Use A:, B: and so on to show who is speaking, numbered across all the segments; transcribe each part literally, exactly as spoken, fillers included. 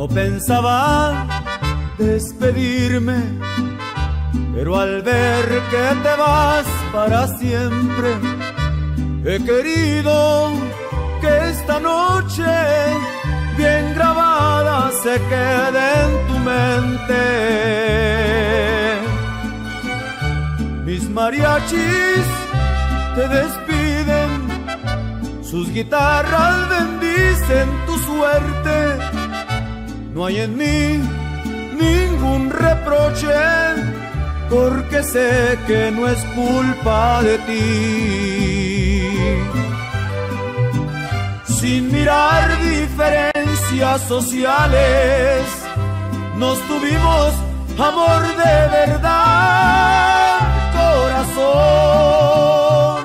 A: No pensaba despedirme, pero al ver que te vas para siempre, he querido que esta noche bien grabada se quede en tu mente. Mis mariachis te despiden, sus guitarras bendicen tu suerte. No hay en mí ningún reproche, porque sé que no es culpa de ti. Sin mirar diferencias sociales, nos tuvimos amor de verdad, corazón.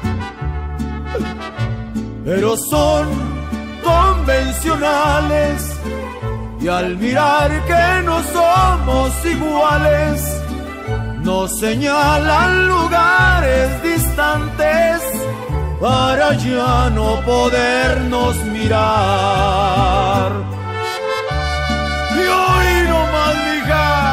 A: Pero son convencionales, y al mirar que no somos iguales, nos señalan lugares distantes para ya no podernos mirar. Y hoy no más, mija.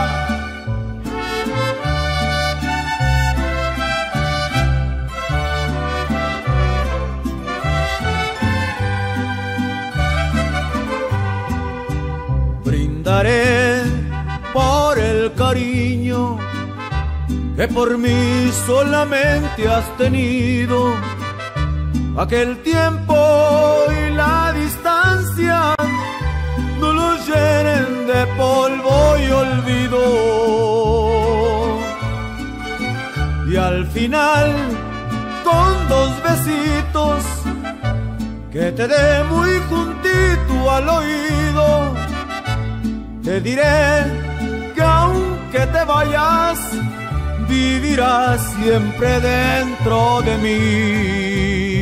A: Brindaré por el cariño que por mí solamente has tenido. Aquel tiempo y la distancia no los llenen de polvo y olvido. Y al final, con dos besitos que te dé muy juntito al oído, te diré que aunque te vayas, vivirás siempre dentro de mí.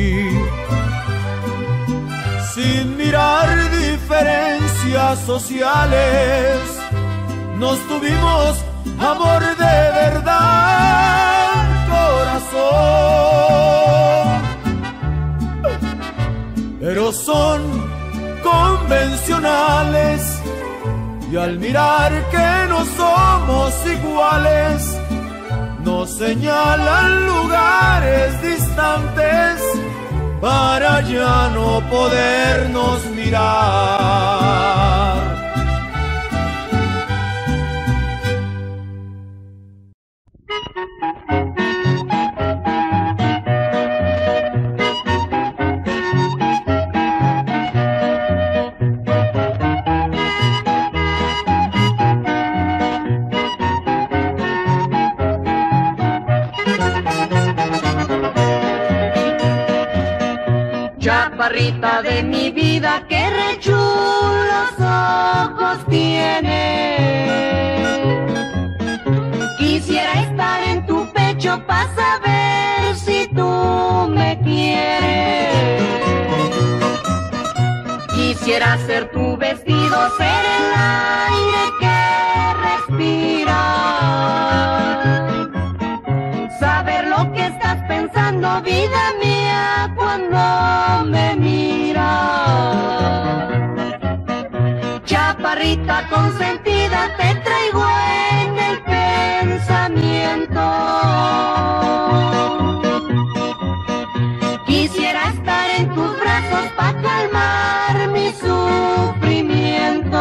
A: Sin mirar diferencias sociales, nos tuvimos amor de verdad, corazón. Pero son convencionales, y al mirar que no somos iguales, nos señalan lugares distantes para ya no podernos mirar.
B: Chaparrita de mi vida, qué re chulos ojos tiene. Quisiera estar en tu pecho para saber si tú me quieres. Quisiera ser tu vestido, ser el aire que respiras, saber lo que estás pensando, vida mía, cuando me miras. Chaparrita consentida, te traigo en el pensamiento. Quisiera estar en tus brazos para calmar mi sufrimiento.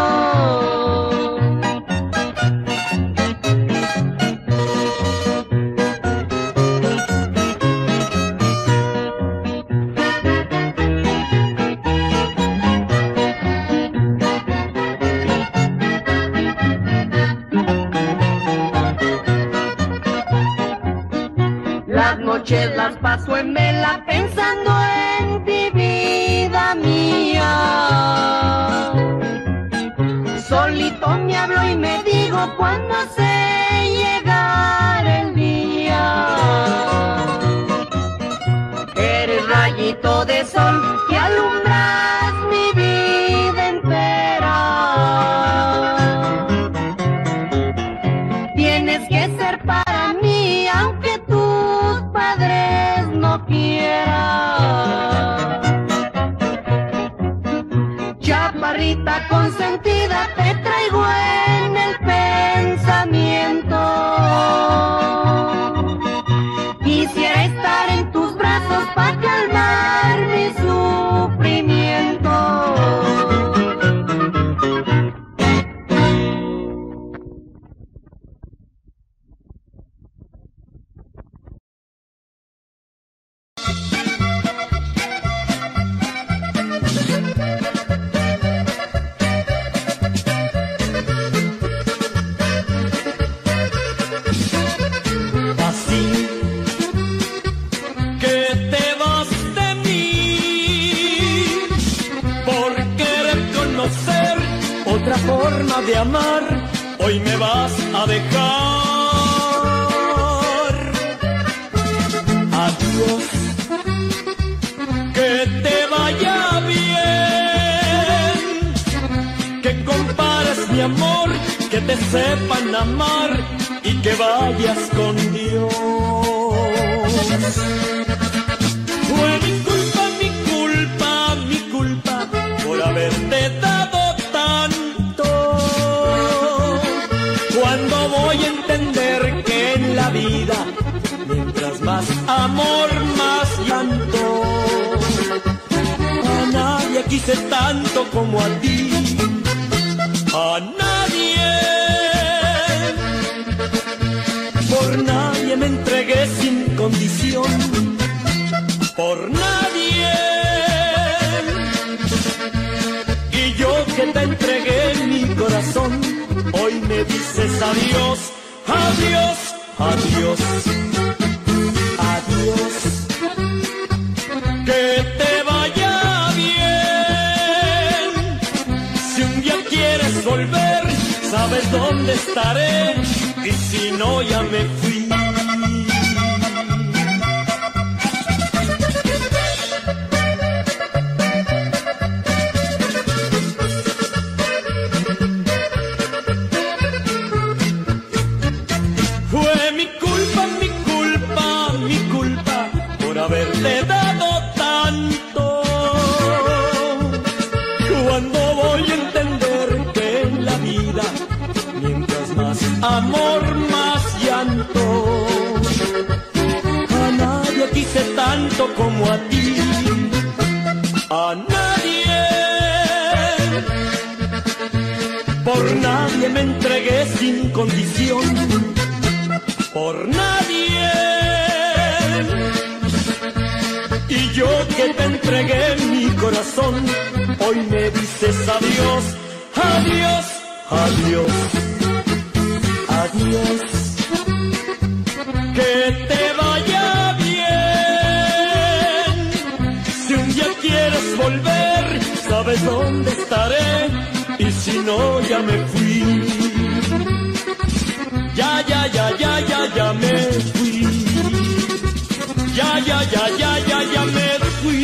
B: Las noches las paso en vela pensando en ti, vida mía. Solito me hablo y me digo cuando sé llegar el día. Eres rayito de sol que alumbras mi vida entera. Tienes que ser para mí aunque tus padres no quieran. Chaparrita chaparrita consentida, te traigo en el pensamiento. Quisiera estar en tus brazos para calmar mi sufrimiento.
A: Otra forma de amar, hoy me vas a dejar. Adiós, que te vaya bien, que compares mi amor, que te sepan amar y que vayas con Dios. Fue mi culpa, mi culpa, mi culpa por haberte dado tanto. ¿Cuándo voy a entender que en la vida, mientras más amor, más llanto? A nadie quise tanto como a ti, a nadie. Por nadie me entregué sin condición, por nadie. Y yo que te entregué mi corazón, hoy me dices adiós, adiós, adiós, adiós. Que te vaya bien. Si un día quieres volver, sabes dónde estaré, y si no ya me fui. Haberte dado tanto. Cuando voy a entender que en la vida, mientras más amor, más llanto. A nadie quise tanto como a ti, a nadie. Por nadie me entregué sin condición, por nadie. Y yo que te entregué mi corazón, hoy me dices adiós, adiós, adiós, adiós. Que te vaya bien. Si un día quieres volver, sabes dónde estaré, y si no ya me fui. Ya, ya, ya, ya, ya, ya me fui. Ya, ya, ya, ya, ya, ya me fui.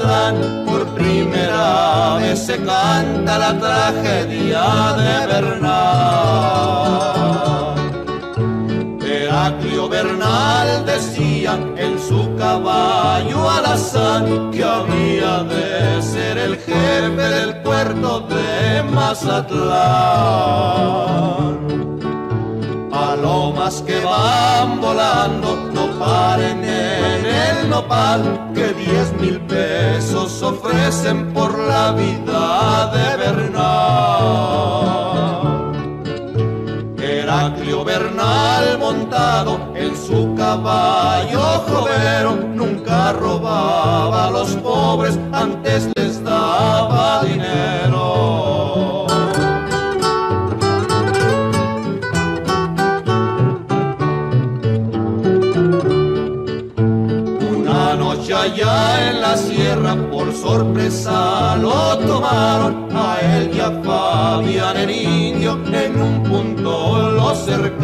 C: Mazatlán por primera vez se canta la tragedia de Bernal. Heraclio Bernal decía en su caballo alazán que había de ser el jefe del puerto de Mazatlán. Palomas que van volando no paren en el nopal, que diez mil pesos ofrecen por la vida de Bernal. Heraclio Bernal montado en su caballo jovero nunca robaba a los pobres, antes les daba dinero. Una noche allá en la sierra por sorpresa lo tomaron a él y a Fabián el indio, en un punto lo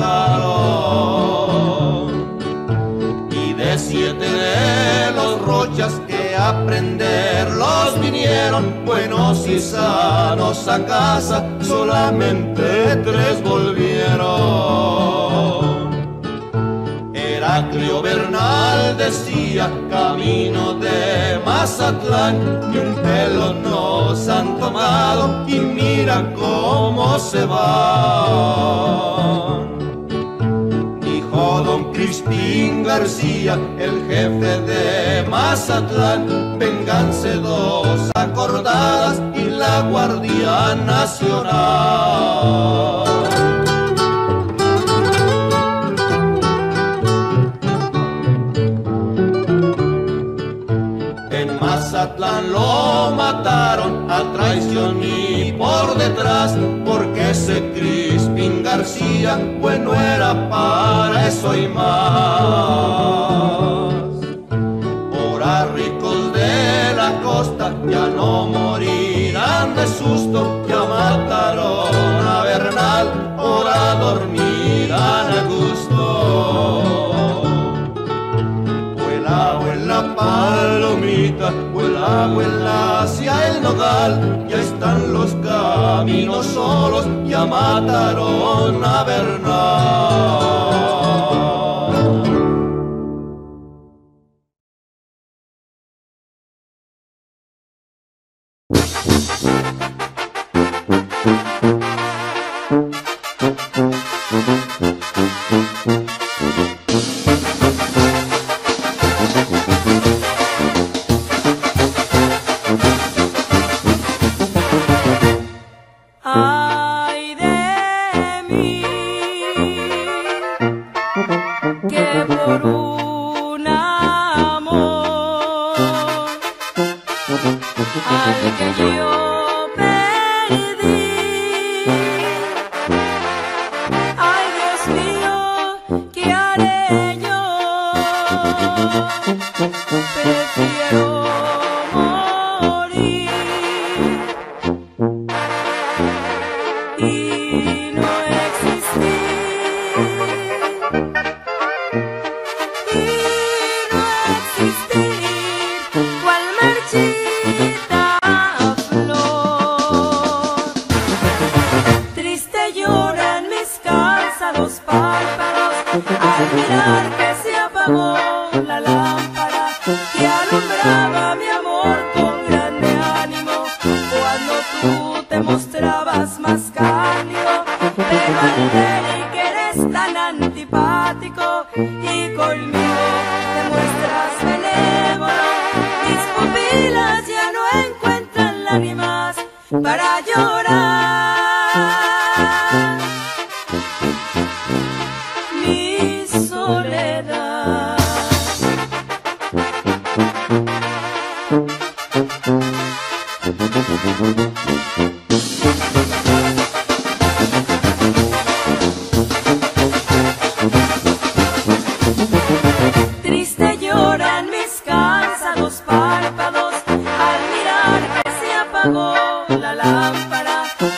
C: cercaron. Y de siete de los rochas que a prenderlos vinieron, buenos y sanos a casa, solamente tres volvieron. Heraclio Bernal decía, camino de Mazatlán, ni un pelo nos han tomado y mira cómo se van. Dijo don Crispín García, el jefe de Mazatlán, vénganse dos acordadas y la Guardia Nacional. Mazatlán lo mataron a traición y por detrás, porque ese Crispín García bueno era para eso y más. Ahora ricos de la costa ya no morirán de susto, ya mataron a Bernal, ahora dormirán a gusto. Vuela, vuela palomita, vuela, vuela hacia el nogal, ya están los caminos solos, ya mataron a Bernal.
D: Ay de mí, que por un amor al que yo perdí, ay Dios mío, ¿qué haré yo? Prefiero morir y no existir, y no existir, cual marchita flor. Triste lloran mis cansados párpados al mirar que se apagó la lámpara que alumbraba mi amor con grande ánimo cuando tú te mostrabas más cálido. Te mandé que eres tan antipático y conmigo te muestras benévolo. Mis pupilas ya no encuentran lágrimas para llorar mi soledad. Triste lloran mis cansados párpados al mirar que se apagó la lámpara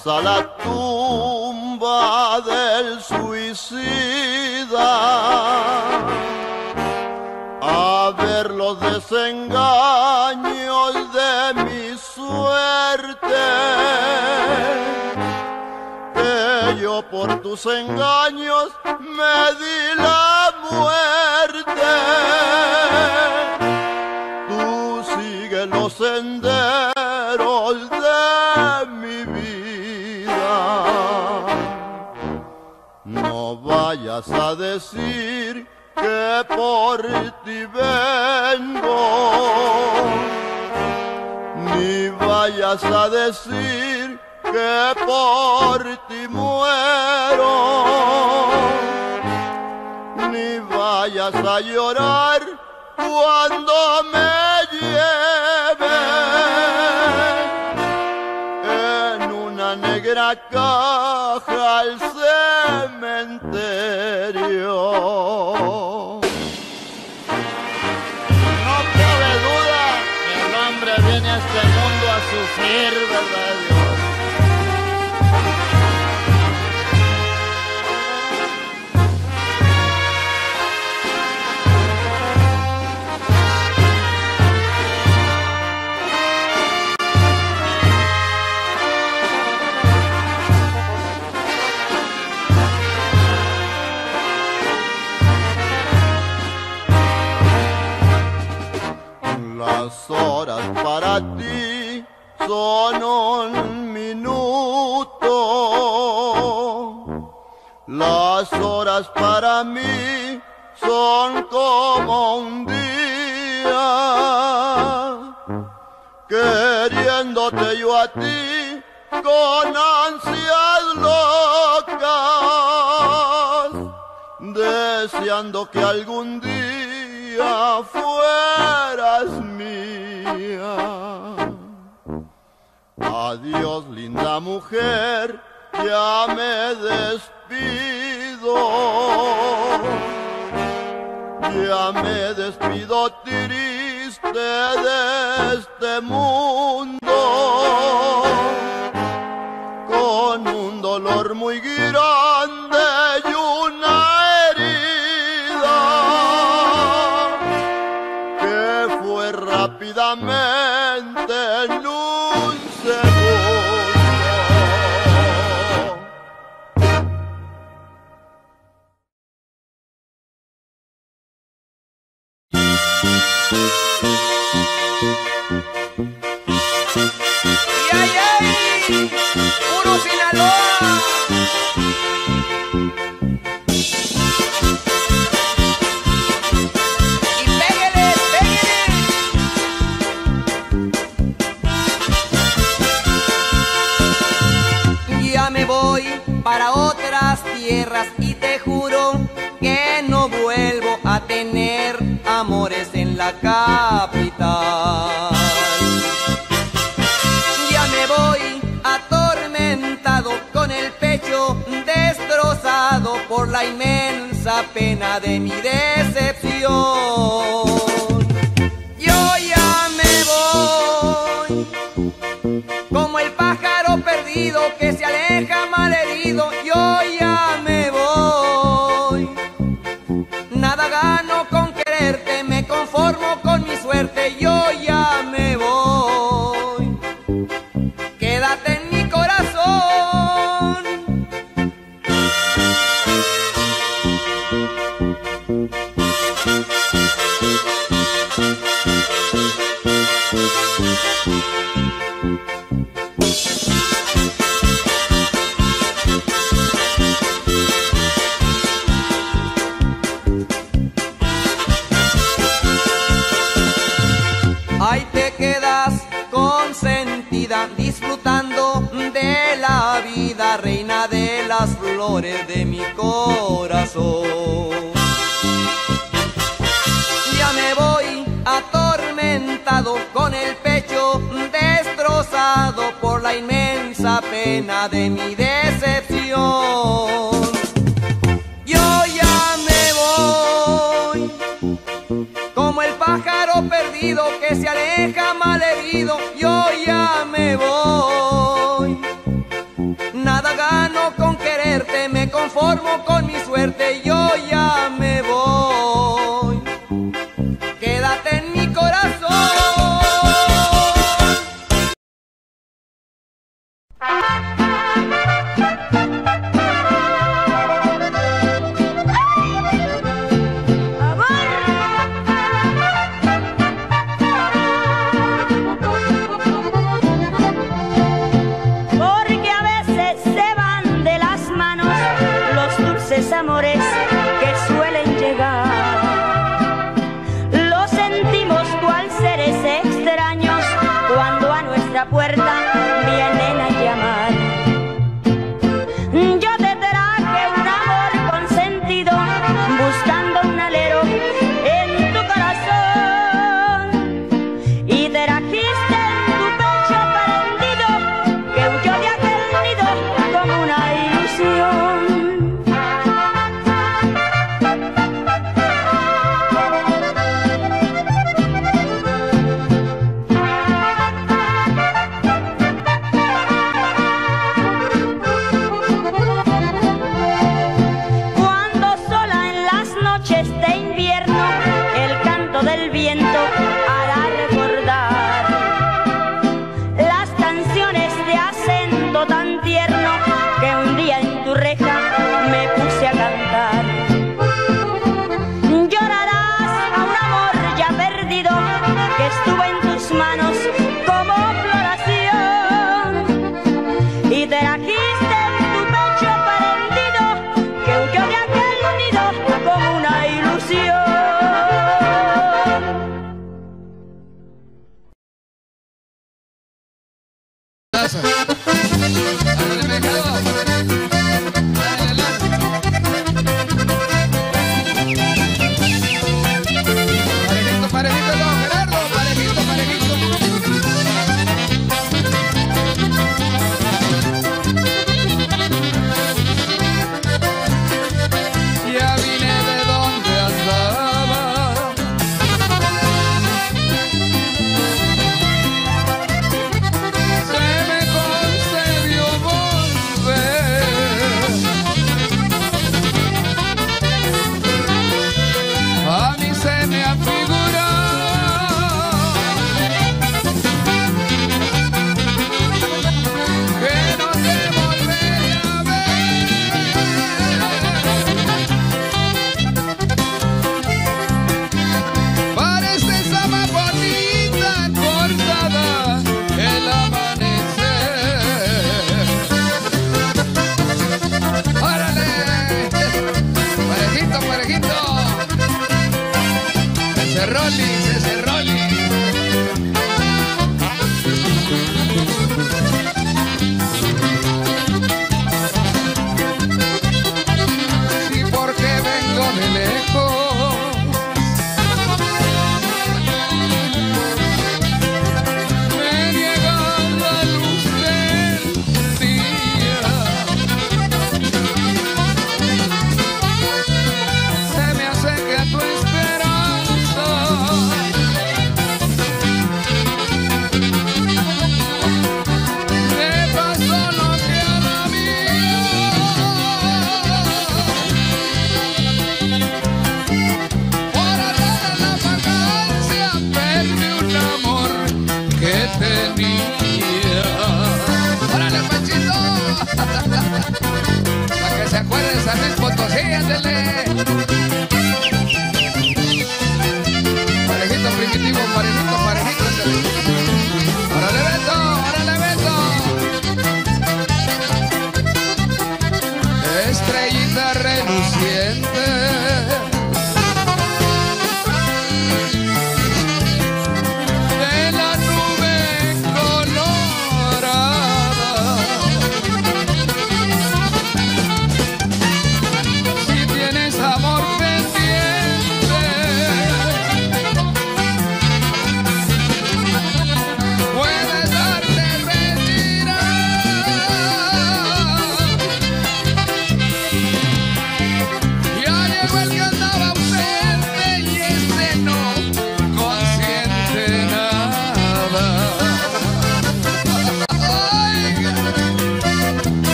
C: a la tumba del suicida a ver los desengaños de mi suerte, que yo por tus engaños me di la muerte. Tú sigues los senderos de mi vida, no vayas a decir que por ti vengo, ni vayas a decir que por ti muero, ni vayas a llorar cuando me lleven en una negra caja al cementerio. No cabe duda que el hombre viene a este mundo a sufrir, ¿verdad, Dios? Las horas para ti son un minuto, las horas para mí son como un día, queriéndote yo a ti con ansias locas, deseando que algún día fueras mía. Adiós, linda mujer, ya me despido, ya me despido triste de este mundo, con un dolor muy grande y una herida que fue rápidamente en un segundo.
E: ¡Ay, ay! ¡Puro Sinaloa! ¡Y pégale, pégale! Ya me voy para otras tierras y te juro que no vuelvo a tener amores en la capital. Ya me voy atormentado con el pecho destrozado por la inmensa pena de mi decepción. Yo ya me voy como el pájaro perdido que se aleja malherido. Yo ya me voy, nada gano con quererte, me conformo con mi suerte. Yo ya me voy, quédate en mi corazón. Ahí te quedas consentida, disfrutando de la vida, reina de las flores de mi corazón. Ya me voy atormentado con el pecho destrozado por la inmensa pena de mi decepción. Yo ya me voy como el pájaro perdido que se aleja malherido. Yo ya me voy, conformo con mi suerte, yo ya me voy. Quédate en mi corazón.
B: Amores que suelen llegar, lo sentimos cual seres extraños cuando a nuestra puerta vienen a llamar. Yo te traje un amor consentido, buscando un alero en tu corazón, y trajiste en tu pecho prendido que huyó de aquel nido como una ilusión.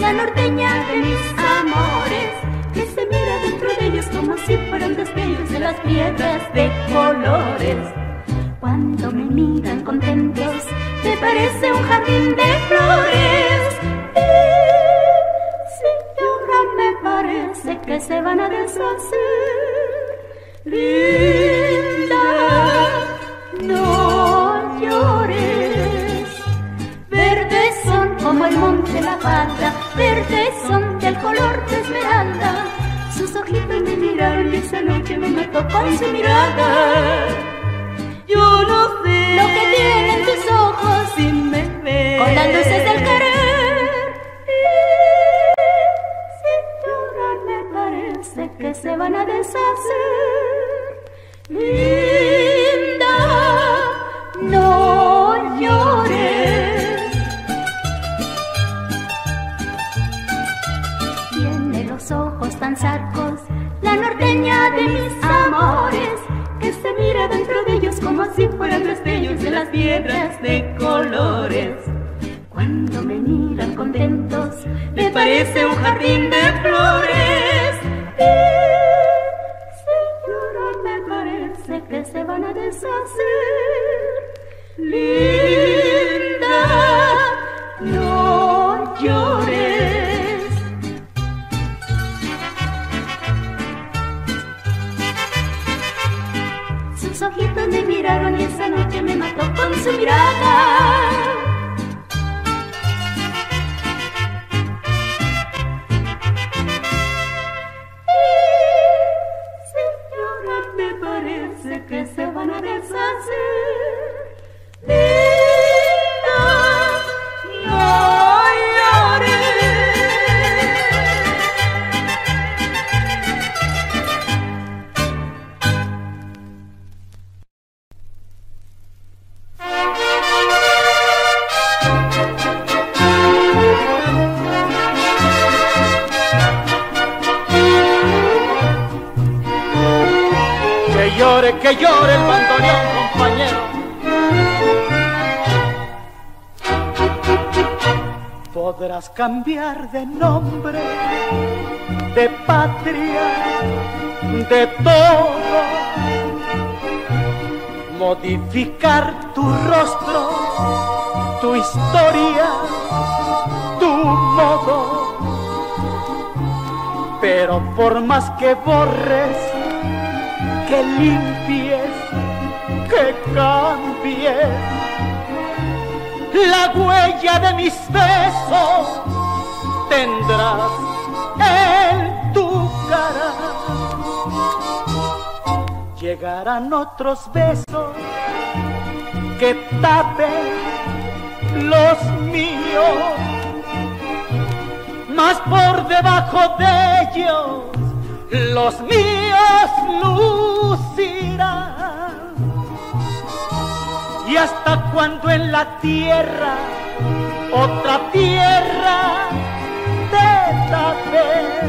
F: la norteña de mis amores, que se mira dentro de ellos como si fueran destellos de las piedras de colores. Cuando me miran contentos, me parece un jardín de flores. Y si lloran me parece que se van a deshacer. Linda, no llores. Verdes son como el monte la falda, verdes son del color de esmeralda. Sus ojitos me miraron y esa noche me mató con su mirada. Yo no sé lo que tienen tus ojos si me ves con las luces del querer. Y si lloran me parece que se van a deshacer. Linda, no llores. Tiene los ojos tan zarcos la norteña de mis amores, que se mira dentro de ellos como si fueran destellos de las piedras de colores. Cuando me miran contentos, me parece un jardín de flores. Y si lloran me parece que se van a deshacer. Linda, no llores. Sus ojitos me miraron y esa noche me mató con su mirada. Y si lloran me parece que se van a deshacer. Linda, no llores.
A: Que llore, que llore el bandoneón, compañero. Podrás cambiar de nombre, de patria, de todo, modificar tu rostro, tu historia, tu modo, pero por más que borres, que limpies, que cambies la huella de mis besos, tendrás en tu cara. Llegarán otros besos que tapen los míos, mas por debajo de ellos los míos lucirán. Y hasta cuando en la tierra otra tierra te tape,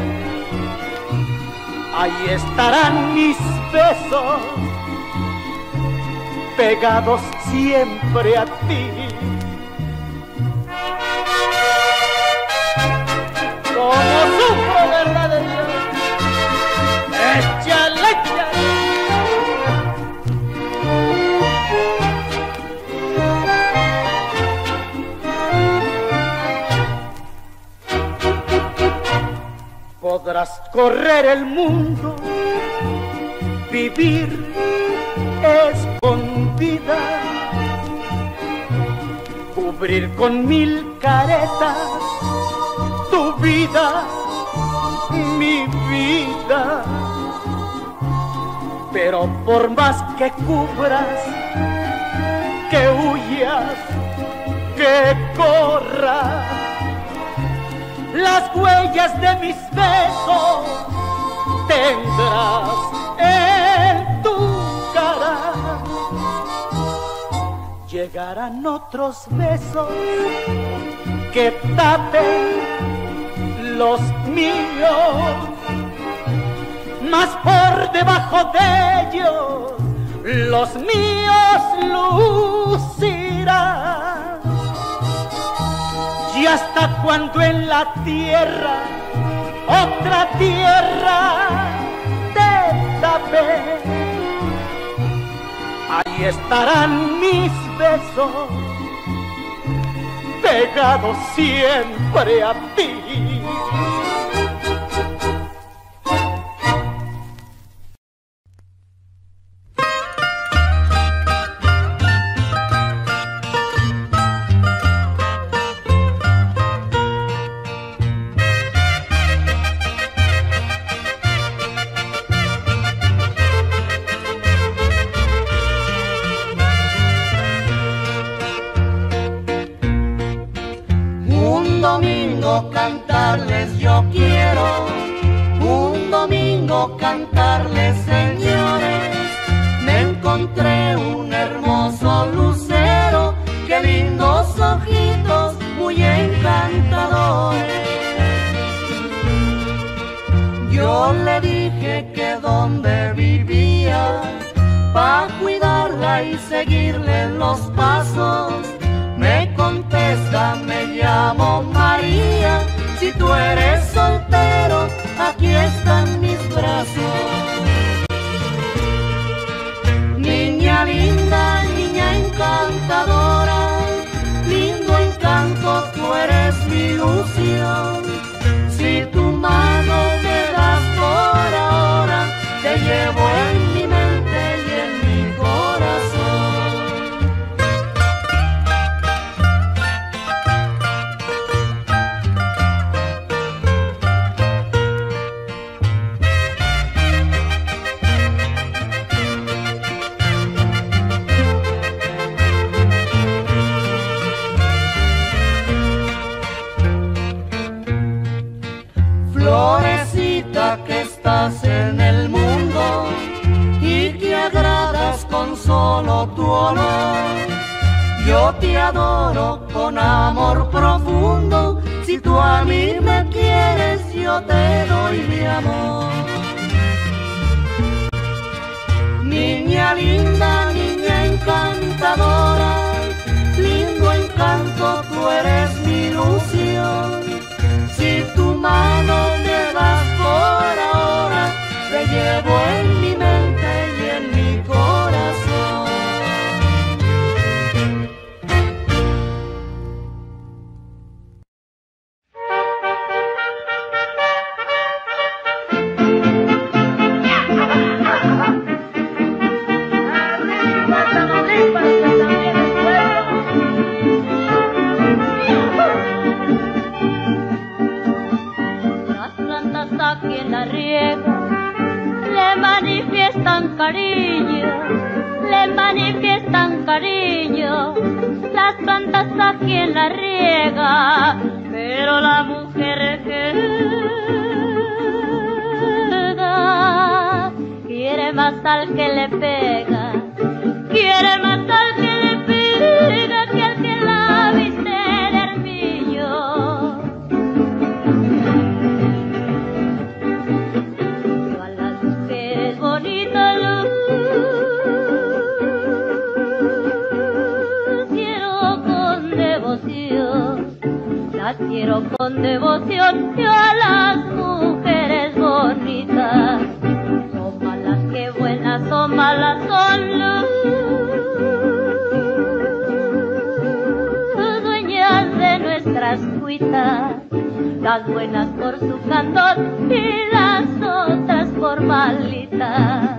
A: ahí estarán mis besos pegados siempre a ti. Como sufro, verdad de Dios. Échale, échale. Podrás correr el mundo, vivir escondida, cubrir con mil caretas tu vida, mi vida. Pero por más que cubras, que huyas, que corras, las huellas de mis besos tendrás en tu cara. Llegarán otros besos que tapen los míos, mas por debajo de ellos los míos lucirán. ¿Y hasta cuando en la tierra, otra tierra, te tapé? Ahí estarán mis besos, pegados siempre a ti.
C: Cantarles yo quiero, un domingo cantarles, señores. Me encontré un hermoso lucero, qué lindos ojitos, muy encantadores. Yo le dije que donde vivía, pa' cuidarla y seguirle los pasos. Me contesta, me llamo María, si tú eres soltero, aquí están mis brazos. Niña linda, niña encantadora, lindo encanto, tú eres mi ilusión. Si tu mano me das por ahora, te llevo en mi mente y en mi corazón. Florecita que estás en el mundo y que agradas con solo tu olor. Yo te adoro con amor profundo, si tú a mí me quieres yo te doy mi amor. Niña linda, niña encantadora, lindo encanto, tú eres mi ilusión. Si tu mano me das por ahora, te llevo en mi mente y en mi corazón.
B: Quien la riega, le manifiestan cariño, le manifiestan cariño, las plantas a quien la riega, pero la mujer queda, quiere más al que le pega, quiere más al que le pega que al que la viste de armillo. Las quiero con devoción, yo a las mujeres bonitas. Son malas que buenas, son malas, son luz. Dueñas de nuestras cuitas, las buenas por su candor y las otras por malitas.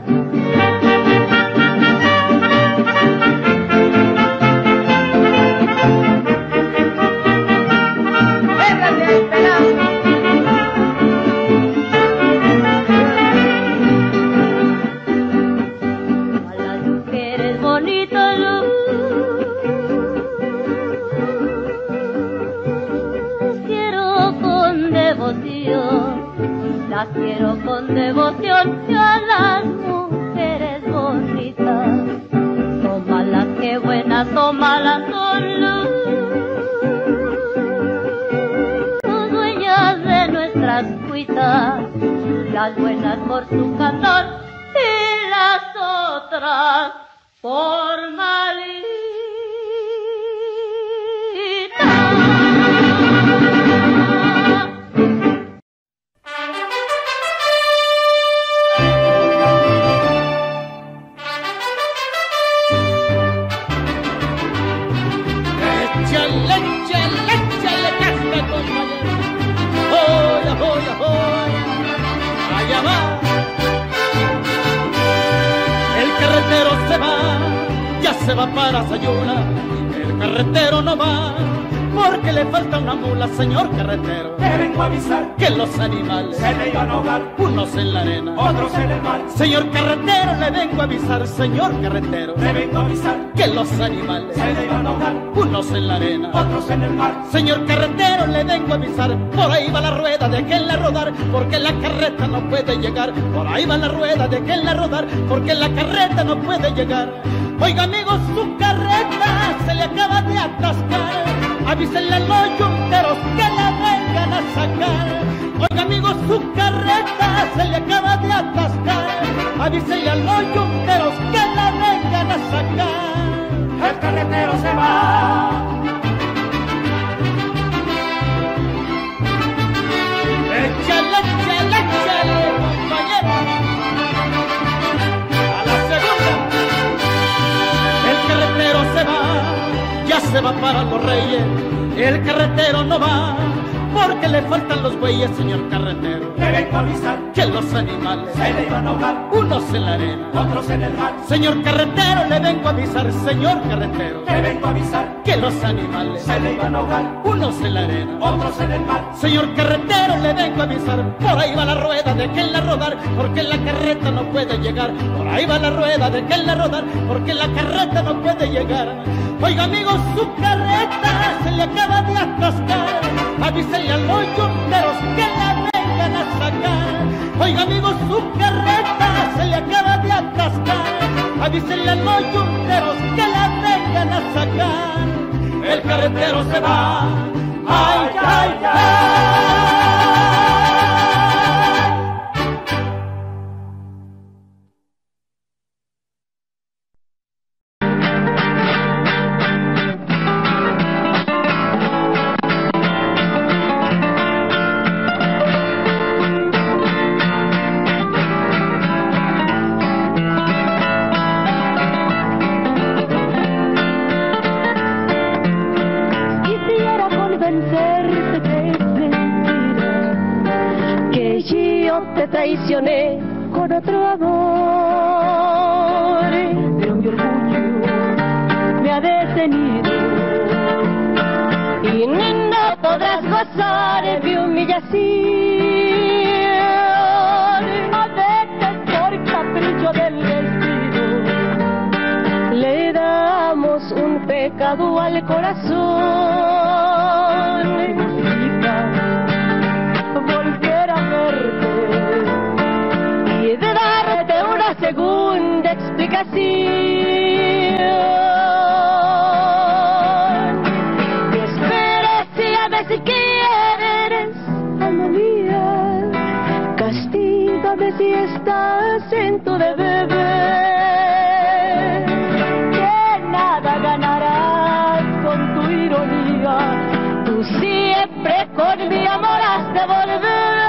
B: Las quiero con devoción, yo a las mujeres bonitas. Son malas que buenas, son malas, son luz. Dueñas de nuestras cuitas, las buenas por su candor y las otras por malitas.
A: ya se va para Sayula. El carretero no va porque le falta una mula, señor carretero.
G: Te vengo a avisar
A: que los animales
G: se le iban a ahogar,
A: unos en la arena,
G: otros en el mar.
A: Señor carretero, le vengo a avisar, señor carretero.
G: Te vengo a avisar
A: que los animales
G: se le iban a ahogar,
A: unos en la arena,
G: otros en el mar.
A: Señor carretero, le vengo a avisar, por ahí va la rueda, déjenla rodar, porque la carreta no puede llegar. Por ahí va la rueda, déjenla rodar, porque la carreta no puede llegar. Oiga amigos, su carreta se le acaba de atascar, avísenle a los yunteros que la vengan a sacar. Oiga amigos, su carreta se le acaba de atascar, avísenle a los yunteros que la vengan a sacar.
G: El carretero se va,
A: échale, échale, échale, compañero. A la segunda. El carretero se va, ya se va para los Reyes. El carretero no va porque le faltan los bueyes, señor carretero.
G: te vengo a avisar
A: Que los animales
G: se le iban a ahogar,
A: unos en la arena,
G: otros en el mar.
A: señor carretero, le vengo a avisar, señor carretero.
G: Te vengo a avisar
A: Que los animales
G: se le iban a ahogar,
A: unos en la arena,
G: otros en el mar.
A: señor carretero, le vengo a avisar, por ahí va la rueda, déjenla rodar, porque la carreta no puede llegar. Por ahí va la rueda, déjenla rodar, porque la carreta no puede llegar. Oiga amigos, su carreta se le acaba de atascar, avísenle a los yunteros que la vengan a sacar. Oiga amigos, su carreta se le acaba de atascar, avísenle a los yunteros que la vengan a sacar. El carretero se va, ay, ay, ay.
F: Traicioné con otro amor, pero mi orgullo me ha detenido y no podrás gozar de mi humillación. A veces por capricho del destino le damos un pecado al corazón. Volver a verte y de darte una segunda explicación. Despreciame si quieres, alma mía, castígame si estás en tu deber. Que nada ganarás con tu ironía, tú siempre con mi amor has de volver.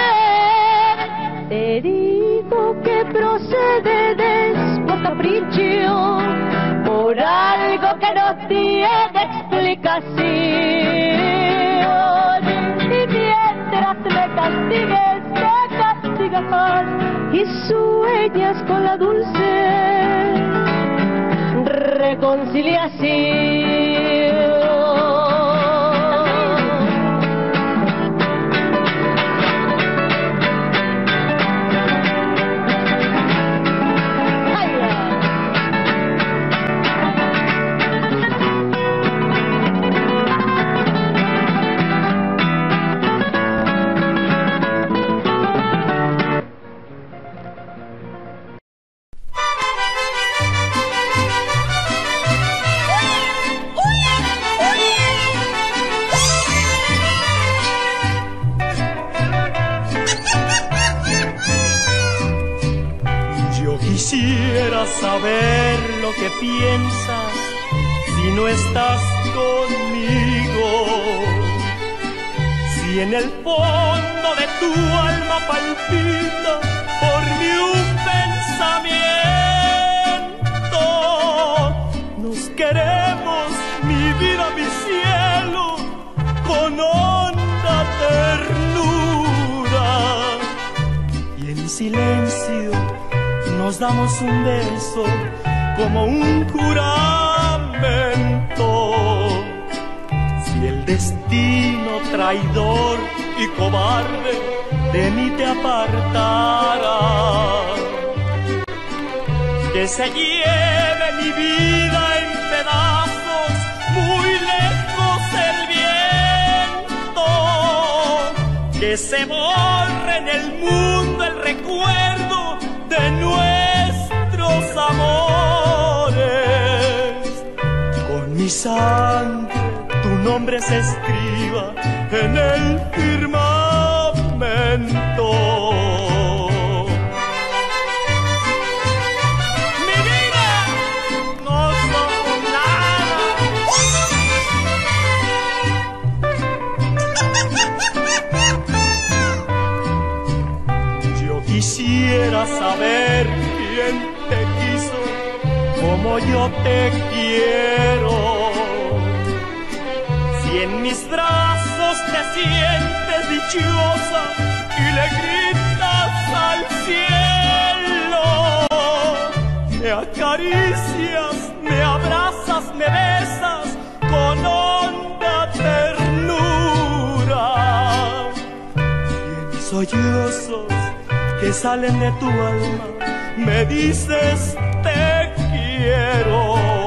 F: Te digo que procedes por capricho, por algo que no tiene explicación. Y mientras me castigues, te castigas más y sueñas con la dulce reconciliación.
A: Quisiera saber lo que piensas si no estás conmigo. Si en el fondo de tu alma palpita por mí un pensamiento. Nos queremos, mi vida, mi cielo, con honda ternura. Y en silencio nos damos un beso
H: como un juramento. Si el destino traidor y cobarde de mí te apartara, que se lleve mi vida en pedazos, muy lejos el viento, que se borre en el mundo el recuerdo de nuestros amores. Con mi sangre tu nombre se escriba en el firmamento. Mi vida no somos nada. Yo quisiera saber quién te quiso como yo te quiero. Si en mis brazos te sientes dichosa y le gritas al cielo, me acaricias, me abrazas, me besas con honda ternura, y en sollozos que salen de tu alma me dices te quiero.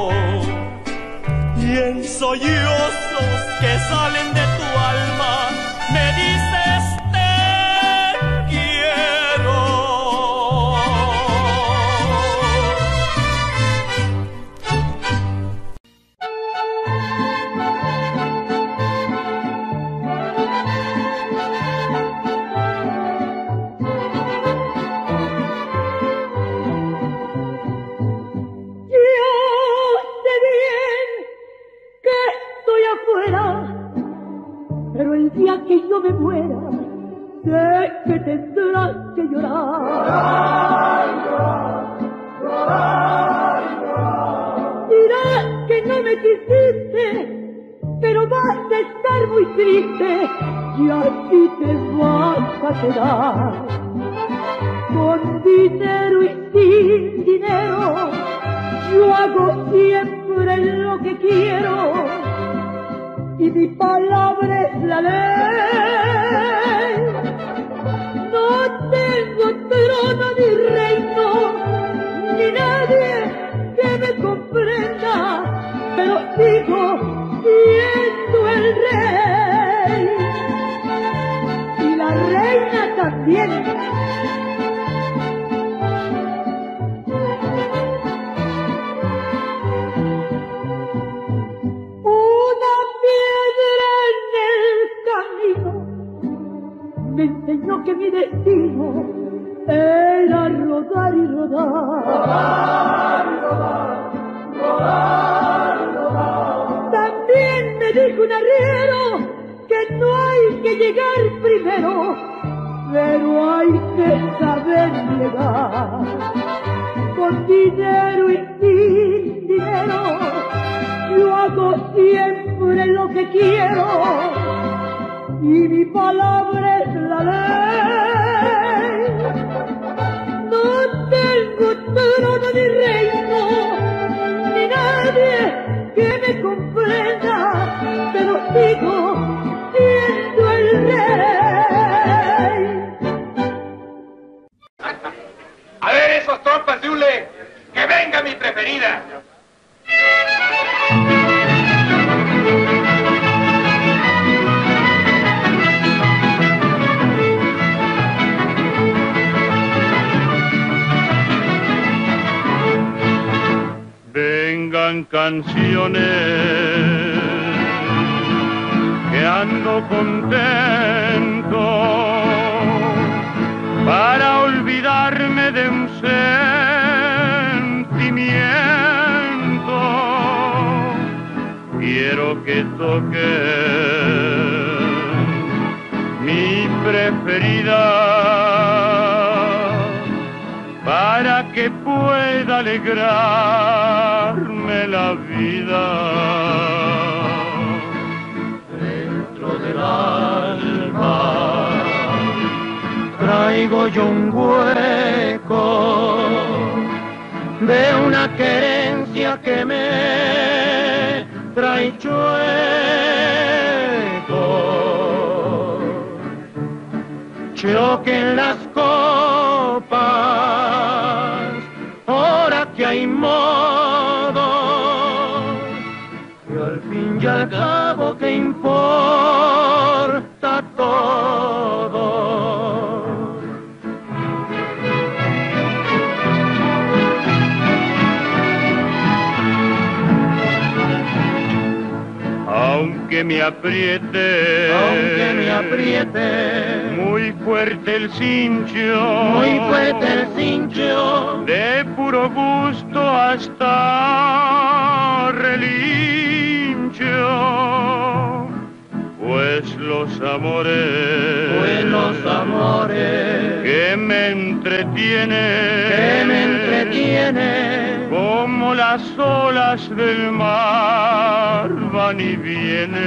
H: Y en sollozos que salen de tu alma me dices te quiero.
F: Pero el día que yo me muera, sé que tendrás que llorar. Dirás que no me quisiste, pero vas a estar muy triste y así te vas a quedar. Con dinero y sin dinero, yo hago siempre lo que quiero. Y mi palabra es la ley. No tengo trono ni reino, ni nadie que me comprenda, pero sigo siendo el rey. Y la reina también. Me enseñó que mi destino era rodar y rodar. Rodar y rodar, rodar y rodar. También me dijo un arriero que no hay que llegar primero, pero hay que saber llegar. Con dinero y sin dinero, yo hago siempre lo que quiero. Y mi palabra es la ley. No tengo trono ni reino, ni nadie que me comprenda, pero sigo siendo el rey.
I: A ver esos trompas de hule, que venga mi preferida.
J: Vengan canciones, que ando contento para olvidarme de un sentimiento. Quiero que toquen mi preferida para que pueda alegrarme la vida. Dentro del alma traigo yo un hueco de una querencia vida que me trae chueco, choquen las copas, ahora que hay modo, y al fin y al cabo que importa todo. Aunque me apriete,
A: aunque me apriete,
J: muy fuerte el cincho,
A: muy fuerte el cincho,
J: de puro gusto hasta relincho, pues los amores,
A: pues los amores,
J: que me entretienen,
A: que me entretienen,
J: como las olas del mar van y vienen.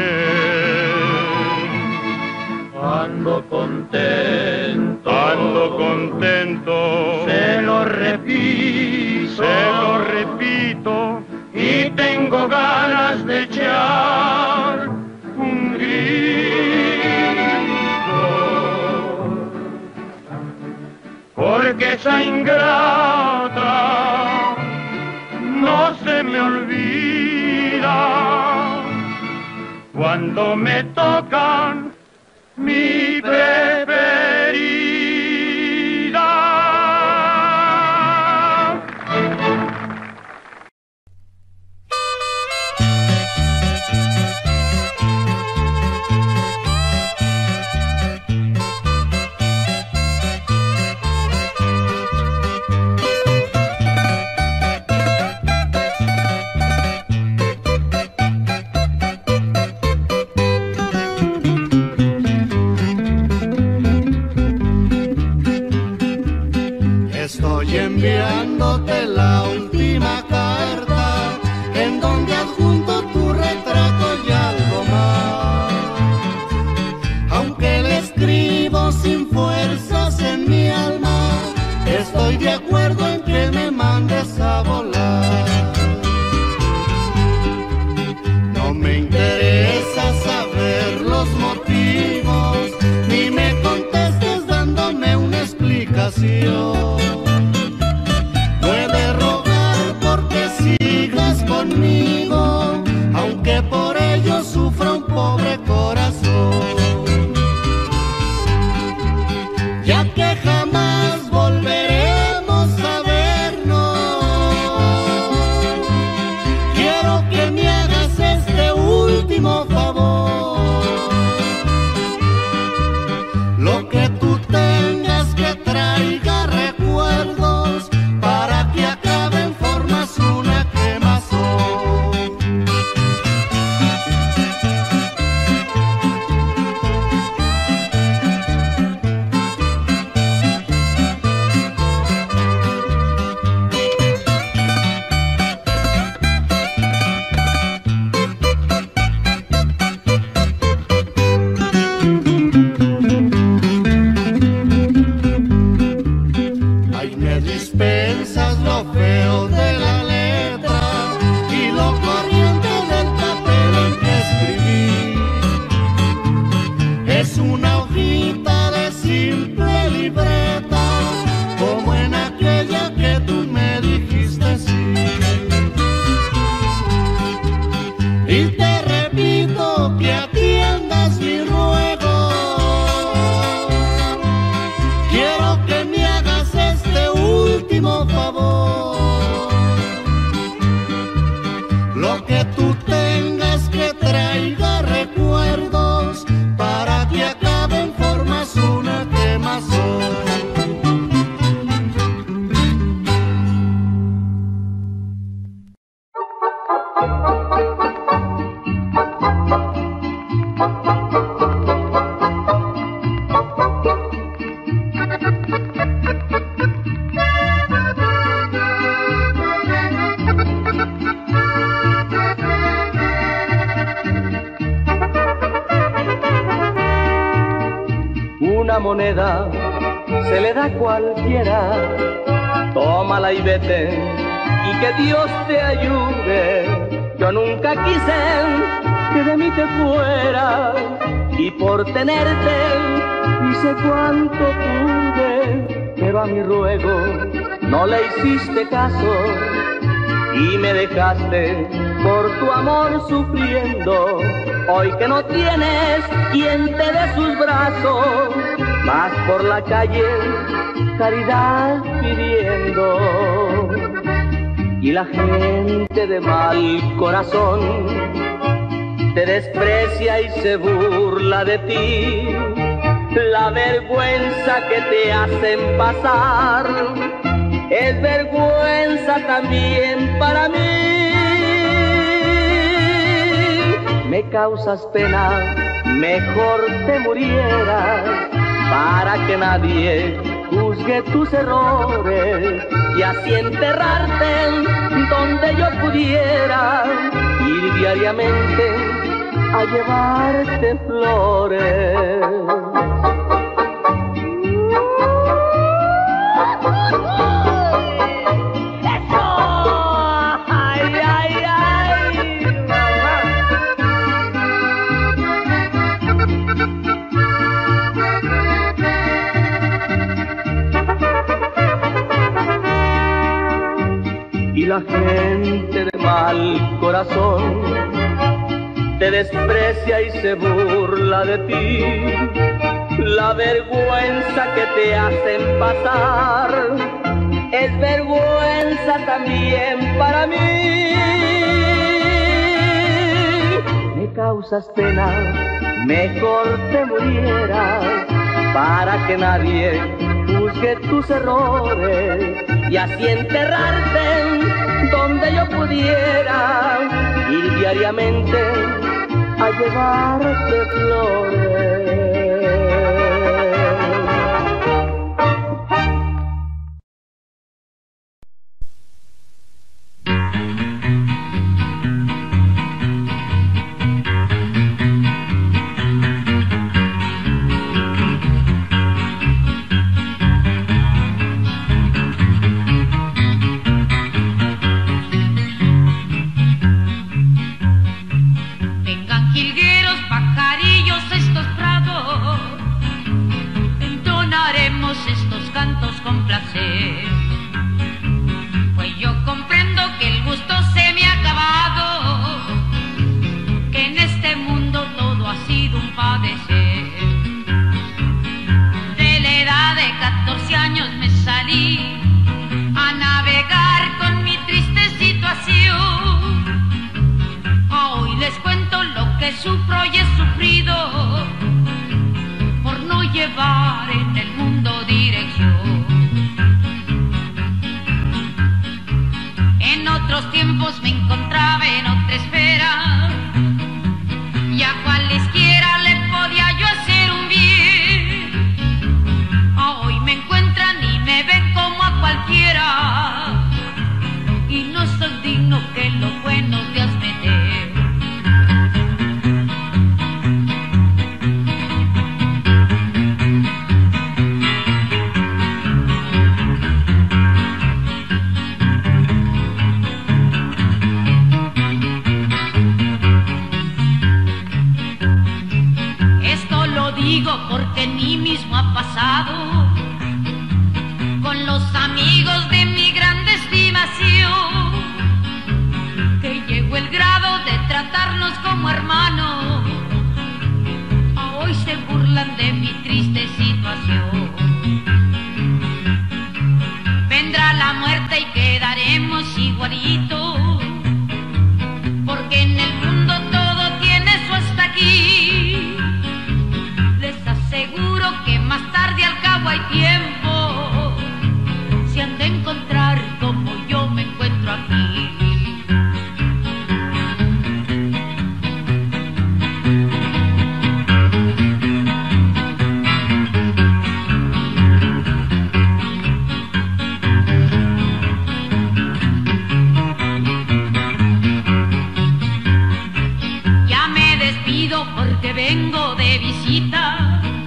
A: Ando contento,
J: ando contento,
A: se lo repito,
J: se lo repito,
A: y tengo ganas de echar
J: un grito, porque esa ingrata no se me olvida cuando me tocan mi preferida.
C: Estoy enviándote la última carta, en donde adjunto tu retrato y algo más. Aunque le escribo sin fuerzas en mi alma, estoy de acuerdo en que me mandes a volar. No me interesa saber los motivos, ni me contestes dándome una explicación. Conmigo, aunque por ello sufra un pobre corazón, ya que jamás volveremos a vernos. Quiero que me hagas este último favor, lo que tú tengas que traiga recuerdos para que acaben formas una
K: una moneda se le da a cualquiera, tómala y vete, y que Dios te ayude. Yo nunca quise que de mí te fueras y por tenerte hice cuanto pude, pero a mi ruego no le hiciste caso y me dejaste por tu amor sufriendo. Hoy que no tienes quien te dé sus brazos, vas por la calle caridad pidiendo. Y la gente de mal corazón te desprecia y se burla de ti. La vergüenza que te hacen pasar es vergüenza también para mí. Me causas pena, mejor te murieras para que nadie juzgue tus errores y así enterrarte donde yo pudiera ir diariamente a llevarte flores. Y la gente de mal corazón te desprecia y se burla de ti. La vergüenza que te hacen pasar es vergüenza también para mí. Me causas pena, mejor te murieras para que nadie juzgue tus errores y así enterrarte donde yo pudiera ir diariamente a llevarte flores.
L: Pues yo comprendo que el gusto se me ha acabado, que en este mundo todo ha sido un padecer. De la edad de catorce años me salí a navegar con mi triste situación. Hoy les cuento lo que sufro y he sufrido por no llevar en el mundo dirección. En otros tiempos me encontraba en otra esfera y a cualesquiera le podía yo hacer un bien. Hoy me encuentran y me ven como a cualquiera y no soy digno que lo bueno te has meter. Porque en mí mismo ha pasado con los amigos de mi grande estimación, que llegó el grado de tratarnos como hermanos. Hoy se burlan de mi triste situación. Vendrá la muerte y quedaremos igualitos, porque en el mundo todo tiene su hasta aquí. Seguro que más tarde al cabo hay tiempo, se han de encontrar como yo me encuentro aquí. Ya me despido porque vengo de visita.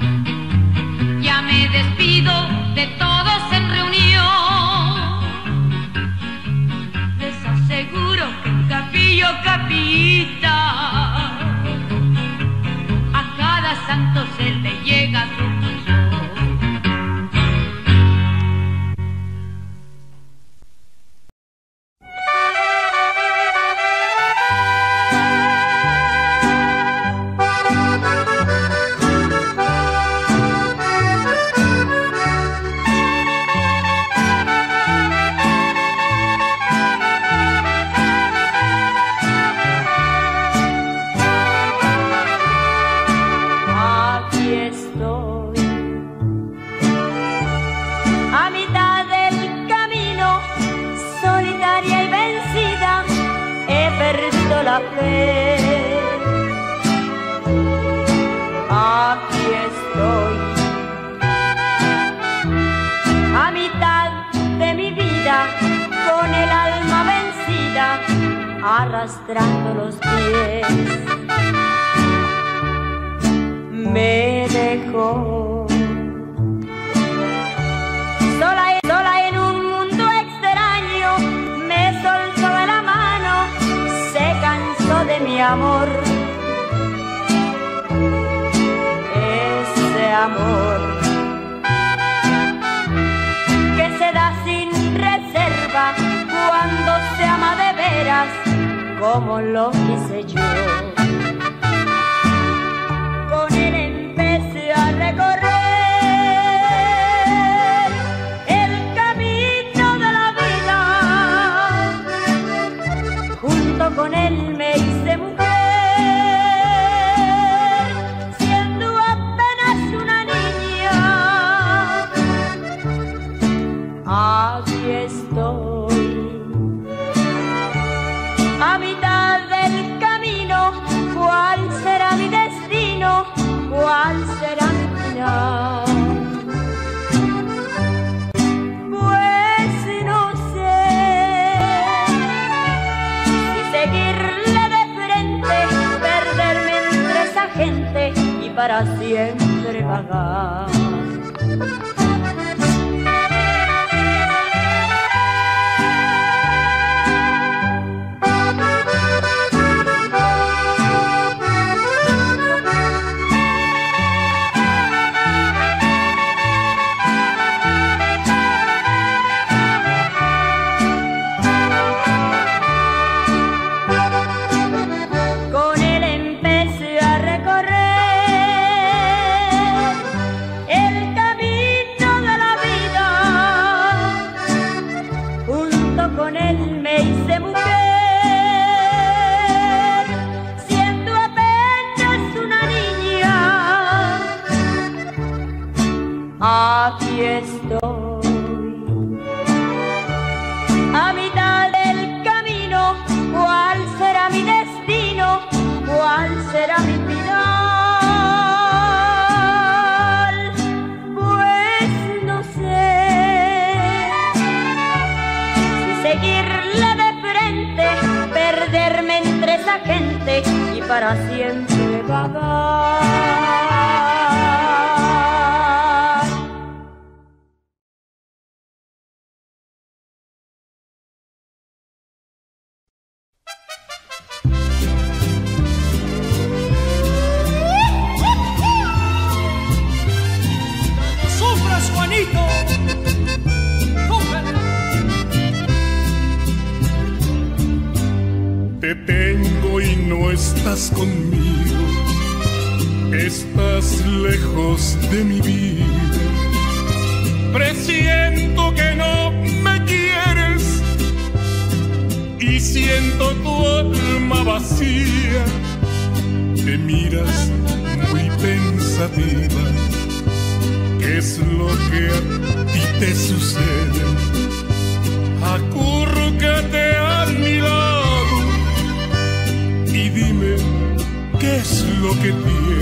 L: Me despido de todos en reunión. tanto se le llega su función.
B: Aquí estoy, a mitad de mi vida, con el alma vencida, arrastrando los pies. Me dejó sola, sola en un mundo extraño, me soltó de la mano, se cansó de mi amor. Ese amor que se da sin reserva cuando se ama de veras, como lo quise yo. Con él empecé a recorrer el camino de la vida, junto con él me hice mujer. Aquí estoy, a mitad del camino. ¿Cuál será mi destino? ¿Cuál será mi final? Pues no sé si seguirle de frente, perderme entre esa gente y para siempre vagar. Aquí estoy, a mitad del camino. ¿Cuál será mi destino? ¿Cuál será mi final? Pues no sé si seguirle de frente, perderme entre esa gente y para siempre vagar.
J: Te tengo y no estás conmigo, estás lejos de mi vida. Presiento que no me quieres y siento tu alma vacía. Te miras muy pensativa, ¿qué es lo que a ti te sucede? Acurrúcate a mi lado y dime qué es lo que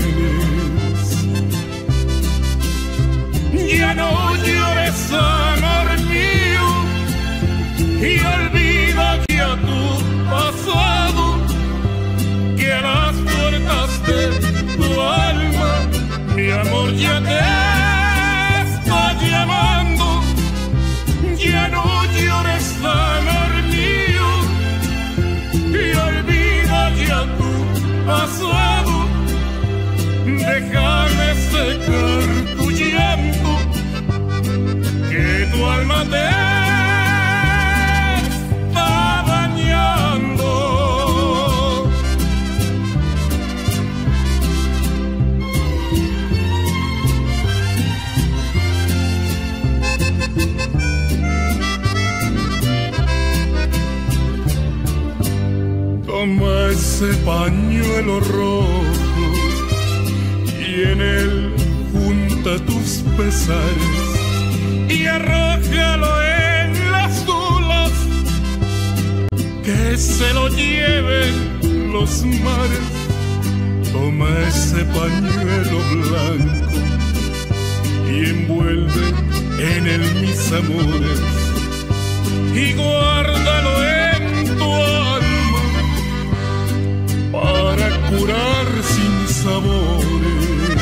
J: tienes. Ya no llores, amor mío, y olvida que a tu pasado, que a las puertas de tu alma mi amor ya te está llamando. Ya no llores, amor mío, y olvida ya tu pasado, deja Toma ese pañuelo rojo y en él junta tus pesares y arrójalo en las olas, que se lo lleven los mares. Toma ese pañuelo blanco y envuelve en él mis amores y guárdalo en tu alma para curar sin sabores.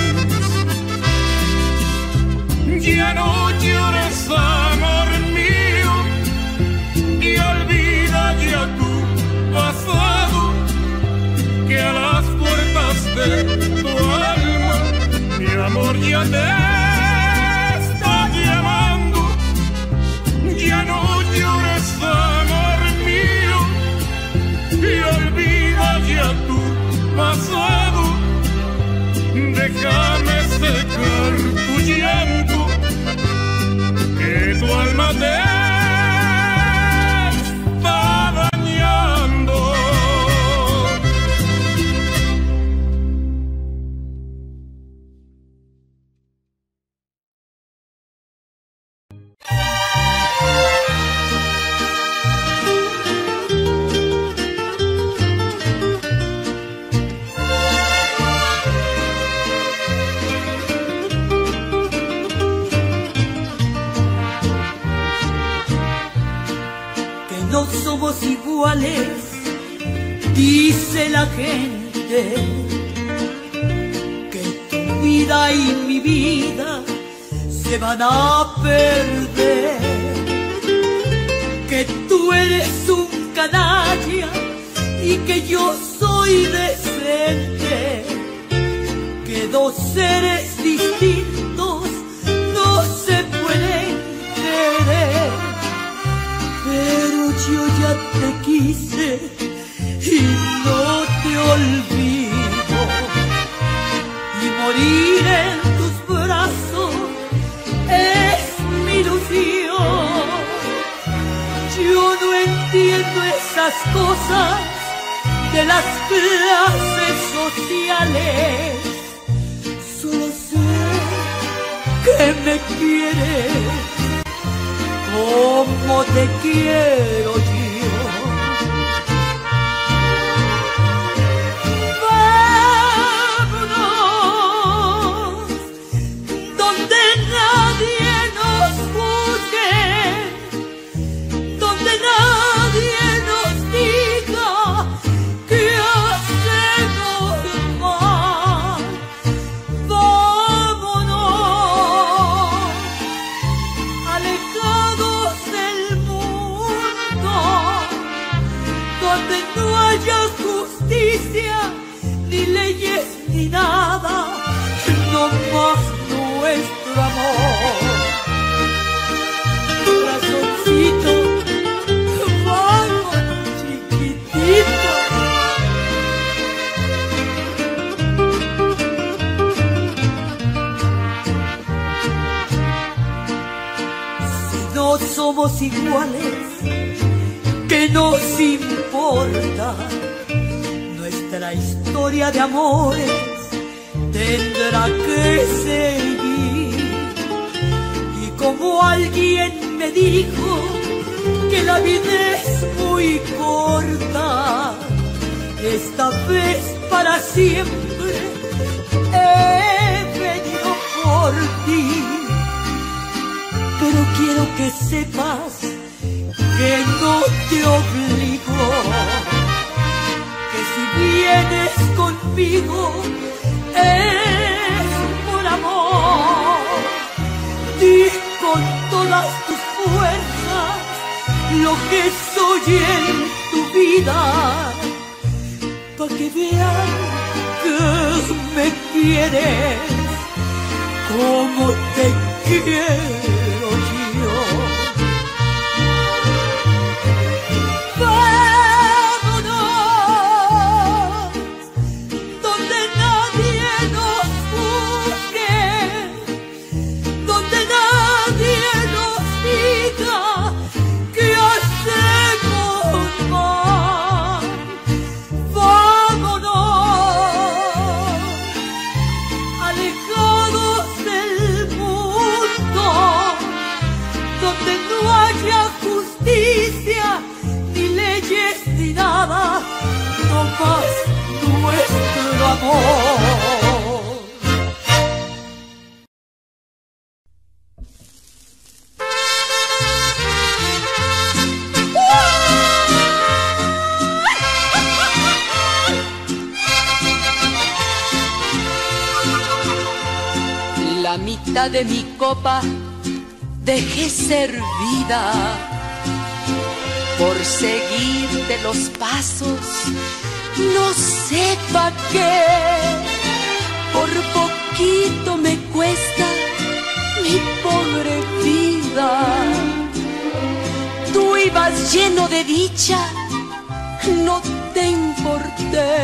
J: Ya no llores, amor mío, y olvida ya tu pasado, que a las puertas de tu alma mi amor ya te está llamando. Ya no llores, amor mío, y olvida ya tu pasado. Déjame secar tu llanto, que tu alma te está dañando.
M: No somos iguales, dice la gente, que tu vida y mi vida se van a perder, que tú eres un canalla y que yo soy decente, que dos seres distintos no se pueden querer. Pero yo ya te quise y no te olvido, y morir en tus brazos es mi ilusión. Yo no entiendo esas cosas de las clases sociales, solo sé que me quieres como te quiero yo. Vámonos donde nadie nos juzgue, donde nadie nos diga que hacemos mal. Vámonos alejados del mundo, donde no haya justicia, ni leyes, ni nada, no más nuestro amor. Corazoncito, vamos, chiquitito. Si no somos iguales, ¿qué nos importa? Nuestra historia de amores tendrá que seguir. Y como alguien me dijo que la vida es muy corta, esta vez para siempre he venido por ti. Pero quiero que sepas que no te obligo, que si vienes conmigo es por amor. Di con todas tus fuerzas lo que soy en tu vida, pa' que vean que me quieres como te quiero. amor.
N: La mitad de mi copa dejé servida por seguirte los pasos, no sé pa' qué. Por poquito me cuesta mi pobre vida. Tú ibas lleno de dicha, no te importé.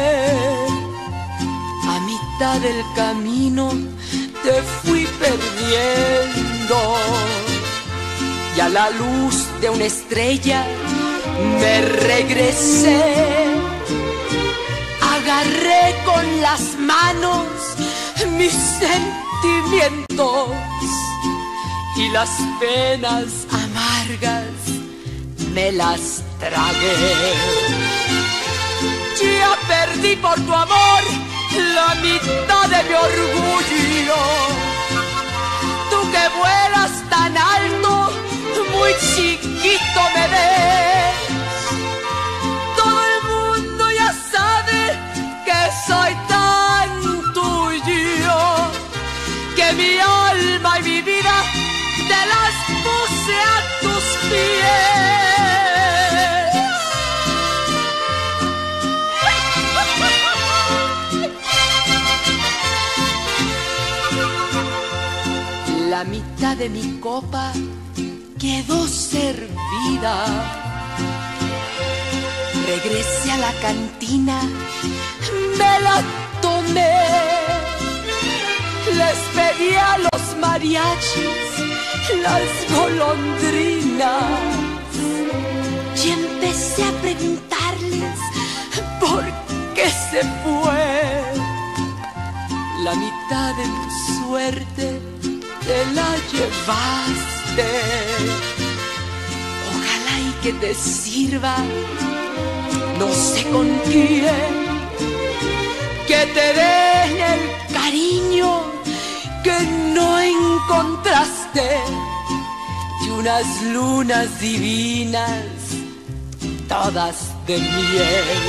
N: A mitad del camino te fui perdiendo y a la luz de una estrella me regresé. Agarré con las manos mis sentimientos y las penas amargas me las tragué. Ya perdí por tu amor la mitad de mi orgullo. Tú que vuelas tan alto, muy chiquito me ves. Todo el mundo ya sabe que soy tan tuyo, que mi alma y mi vida te las puse a tus pies. La mitad de mi copa quedó servida. Regresé a la cantina, me la tomé. Les pedí a los mariachis las golondrinas y empecé a preguntarles por qué se fue. La mitad de tu suerte te la llevaste. Ojalá y que te sirva, no sé con quién, que te den el cariño que no encontraste y unas lunas divinas todas de miel.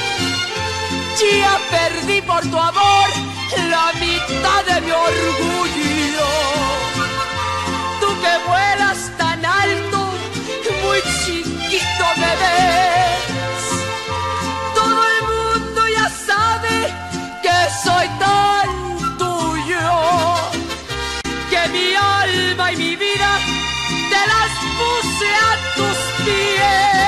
N: Ya perdí por tu amor la mitad de mi orgullo. Tú que vuelas tan alto, muy chiquito me ves. Todo el mundo ya sabe que soy tan tuyo, que mi alma y mi vida te las puse a tus pies.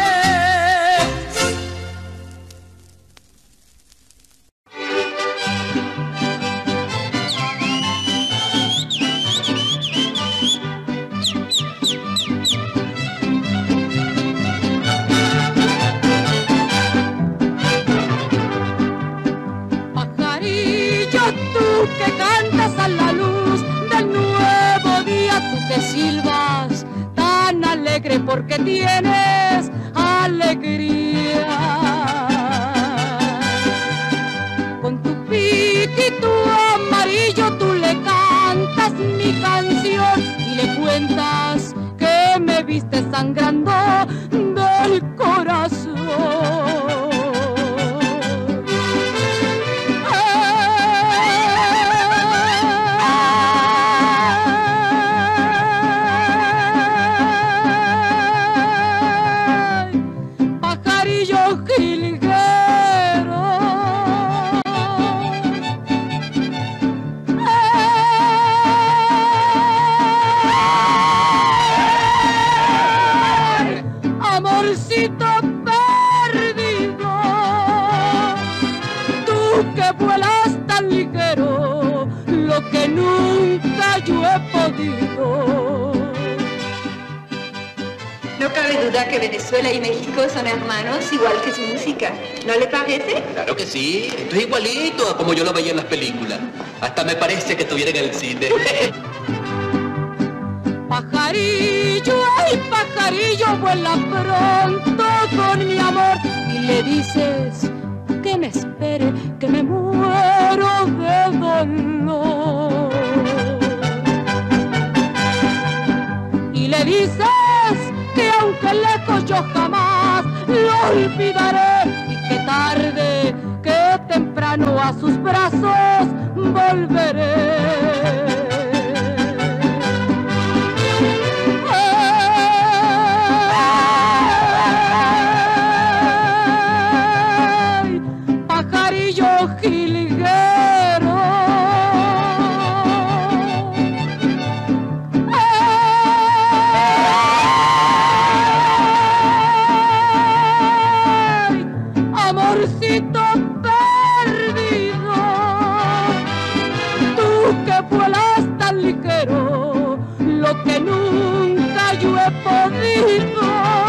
O: Que cantas a la luz del nuevo día, tú que silbas tan alegre porque tienes alegría. Con tu piquito amarillo tú le cantas mi canción y le cuentas que me viste sangrando del corazón. Que nunca yo he podido.
P: No cabe duda que Venezuela y México son hermanos, igual que su música. ¿No le parece?
Q: Claro que sí, esto es igualito a como yo lo veía en las películas. Hasta me parece que estuviera en el cine.
O: Pajarillo, ay pajarillo, vuela pronto con mi amor y le dices que me espere, que me muera muero de dolor. Y le dices que aunque lejos yo jamás lo olvidaré, y que tarde, que temprano a sus brazos volveré. Jilguero, ay, amorcito perdido, tú que vuelas tan ligero, lo que nunca yo he podido.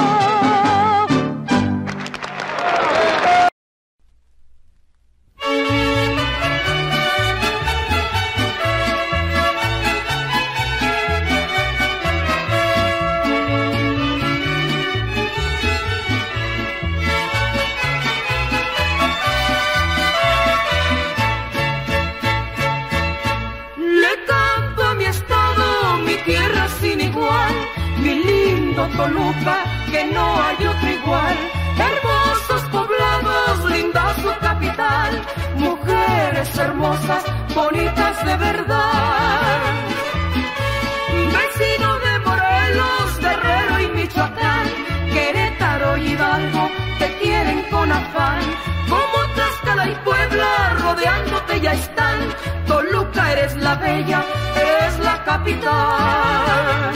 N: Toluca, que no hay otro igual, hermosos poblados, linda su capital, mujeres hermosas, bonitas de verdad. Vecino de Morelos, Guerrero y Michoacán, Querétaro y Hidalgo, te quieren con afán, como Tlaxcala y Puebla, rodeándote ya están, Toluca eres la bella, eres la capital.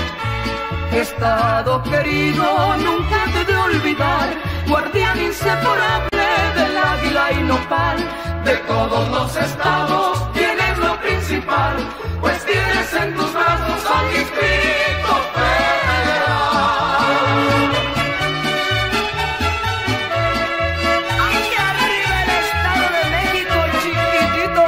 N: Estado querido, nunca te de olvidar, guardián inseparable del águila y nopal. De todos los estados tienes lo principal, pues tienes en tus brazos al Distrito Federal. Ahí arriba el Estado de México, chiquitito.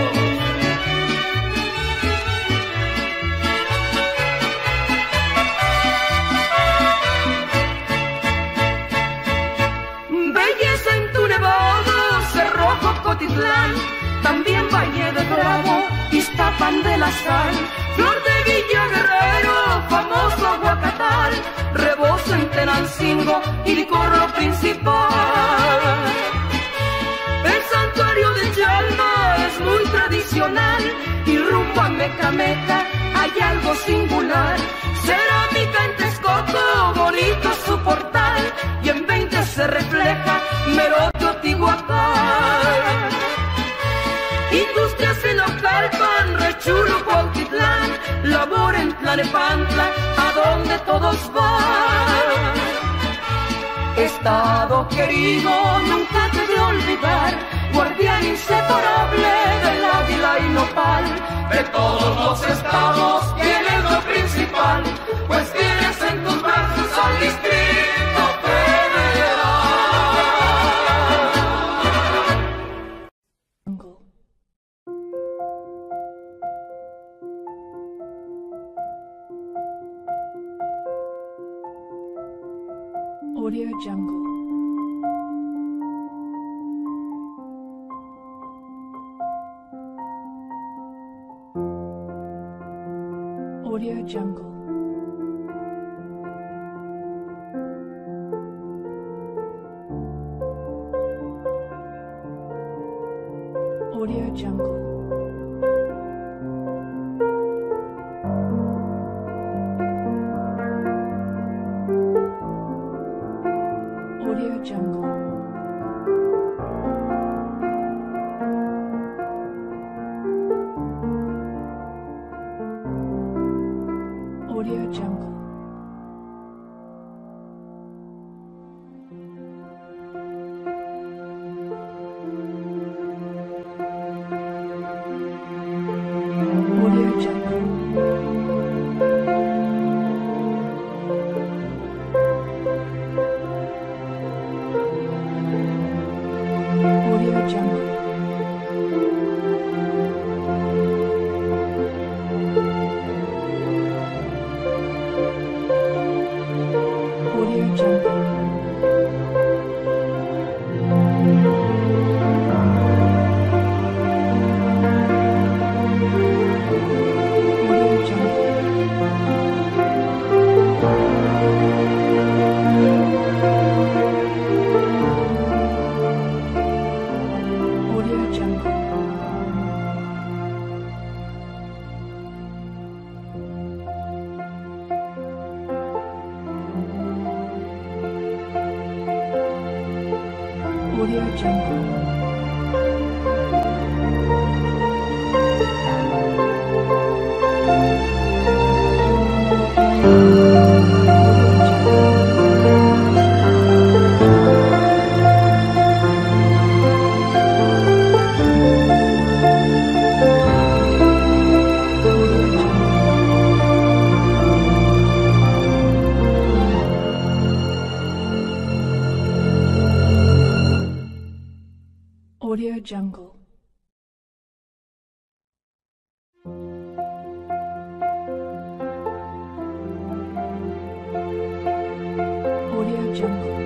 N: Cotitlán, también Valle de Bravo, Iztapan de la Sal, Flor de Villa Guerrero, famoso Aguacatal, Rebozo en Tenancingo y licor lo principal. El santuario de Chalma es muy tradicional y rumbo a Mecameca hay algo singular. Cerámica en Texcoco, bonito su portal, y en veinte se refleja Merote Otihuacán. Industrias en Ocalpan, Rechulo, Cuautitlán, labor en Tlalnepantla, a donde todos van. Estado querido, nunca te de olvidar, guardián inseparable del águila y nopal. De todos los estados tienes lo principal, pues tienes en tus brazos al Distrito Federal.
R: Audio Jungle. Audio Jungle. Audio Jungle. Audio Jungle. Audio Jungle. Audio Jungle. Audio Jungle. Audio Jungle. Audio Jungle. Audio Jungle.